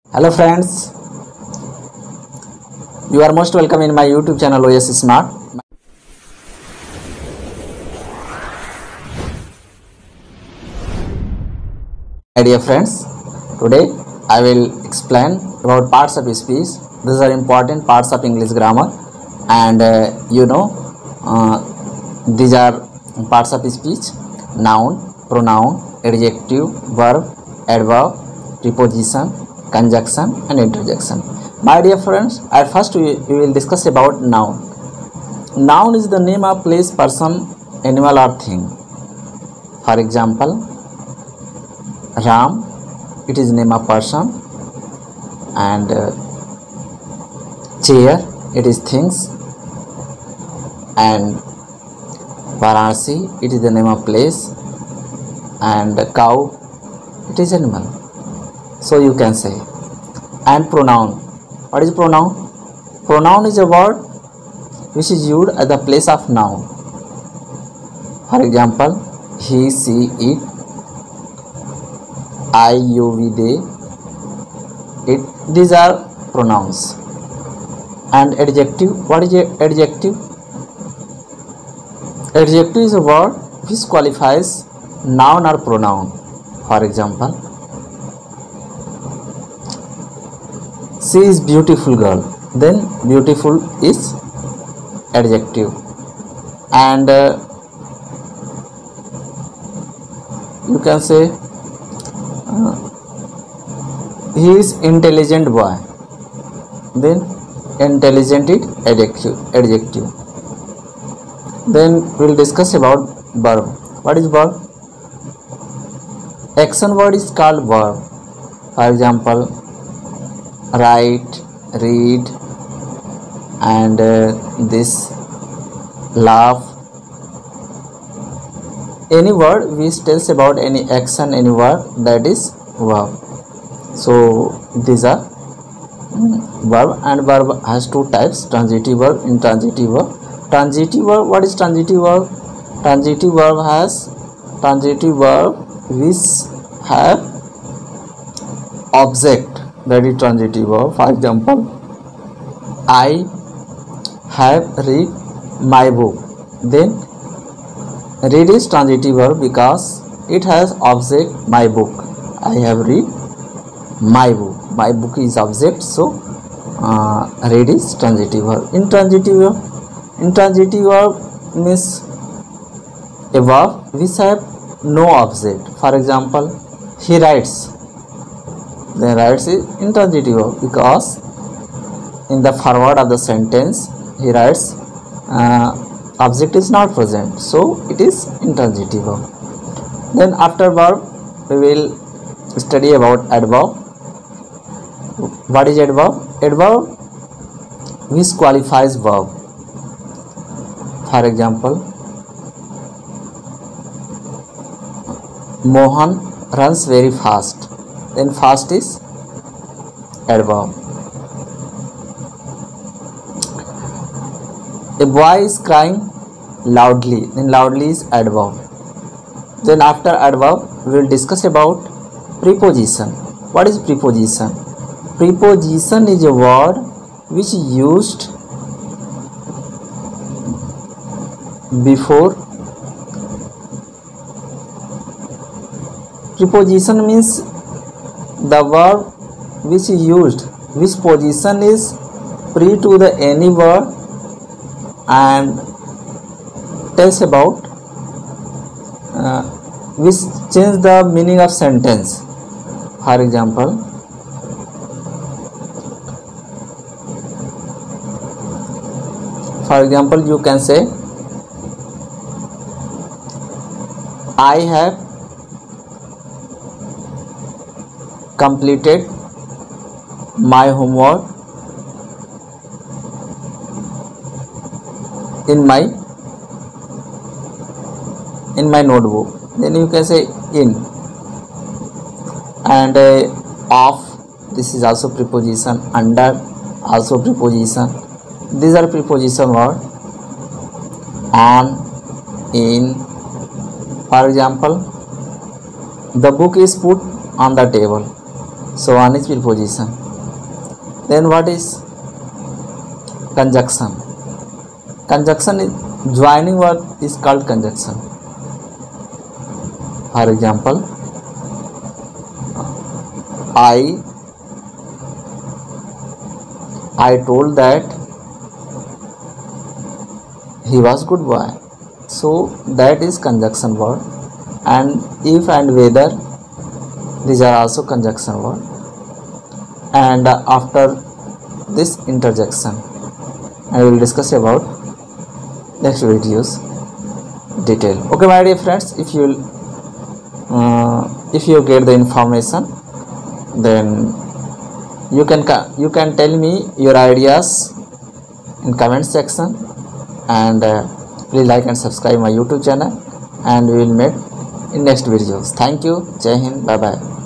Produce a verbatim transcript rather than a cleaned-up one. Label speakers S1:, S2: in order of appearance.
S1: Hello friends, you are most welcome in my YouTube channel O S Smart. My dear friends, today I will explain about parts of speech. These are important parts of English grammar, and uh, you know uh, these are parts of speech: noun, pronoun, adjective, verb, adverb, preposition, conjunction and interjection. My dear friends, at first we, we will discuss about noun. Noun is the name of place, person, animal or thing. For example, Ram, it is name of person, and uh, chair, it is things, and Varanasi, it is the name of place, and cow, it is animal. So you can say. And pronoun, what is pronoun? Pronoun is a word which is used at the place of noun. For example, he, she, it, I, you, we, they, it. These are pronouns. And adjective, what is adjective? Adjective is a word which qualifies noun or pronoun. For example, she is beautiful girl, then beautiful is adjective. And uh, you can say uh, he is intelligent boy, then intelligent is adjective. adjective. Then we will discuss about verb. What is verb? Action word is called verb. For example, write, read, and uh, this, laugh. Any word which tells about any action, any word, that is verb. So these are verb, and verb has two types: transitive verb, intransitive verb. Transitive verb, what is transitive verb? Transitive verb has transitive verb which have object, that is transitive verb. For example, I have read my book, then read is transitive verb because it has object my book. I have read my book, my book is object, so uh, read is transitive verb. Intransitive verb, intransitive verb means a verb which have no object. For example, he writes, then writes is intransitive verb because in the forward of the sentence he writes, uh, object is not present, so it is intransitive verb. Then after verb we will study about adverb. What is adverb? Adverb which qualifies verb. For example, Mohan runs very fast, then fast is adverb. A boy is crying loudly, then loudly is adverb. Then after adverb we will discuss about preposition. What is preposition? Preposition is a word which is used before. Preposition means the verb which is used, which position is pre to the any word and tells about uh, which change the meaning of sentence. For example, for example you can say, I have completed my homework in my in my notebook. Then you can say in. And uh, of, this is also preposition. Under, also preposition. These are preposition word. On, in. For example, the book is put on the table. So one is preposition. Then what is conjunction? Conjunction is joining word is called conjunction. For example, I I told that he was good boy. So that is conjunction word, and if and whether, these are also conjunction word. And after this interjection, I will discuss about next videos detail. Okay, my dear friends, if you uh, if you get the information, then you can you can tell me your ideas in comment section, and uh, please like and subscribe my YouTube channel, and we will meet in next videos. Thank you. Jai Hind. Bye bye.